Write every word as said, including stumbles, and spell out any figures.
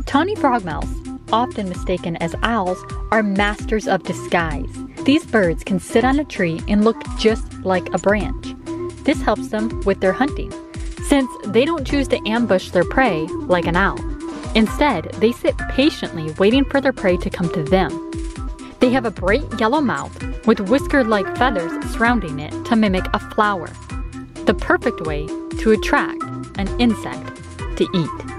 Tawny frogmouths, often mistaken as owls, are masters of disguise. These birds can sit on a tree and look just like a branch. This helps them with their hunting, since they don't choose to ambush their prey like an owl. Instead, they sit patiently waiting for their prey to come to them. They have a bright yellow mouth with whisker-like feathers surrounding it to mimic a flower, the perfect way to attract an insect to eat.